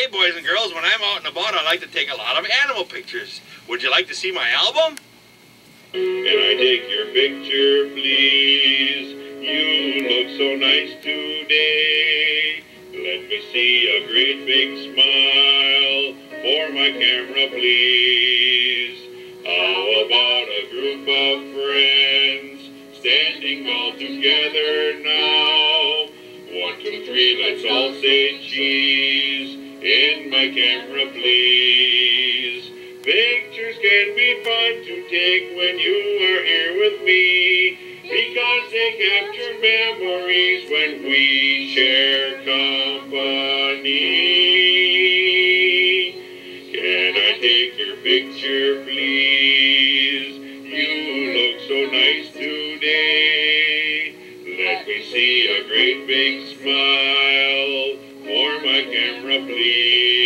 Hey, boys and girls, when I'm out and about, I like to take a lot of animal pictures. Would you like to see my album? Can I take your picture, please? You look so nice today. Let me see a great big smile for my camera, please. How about a group of friends standing all together now? 1, 2, 3, let's all say cheese in my camera, please. Pictures can be fun to take when you are here with me, because they capture memories when we share company. Can I take your picture, please? You look so nice today. Let me see a great big smile for my camera, please.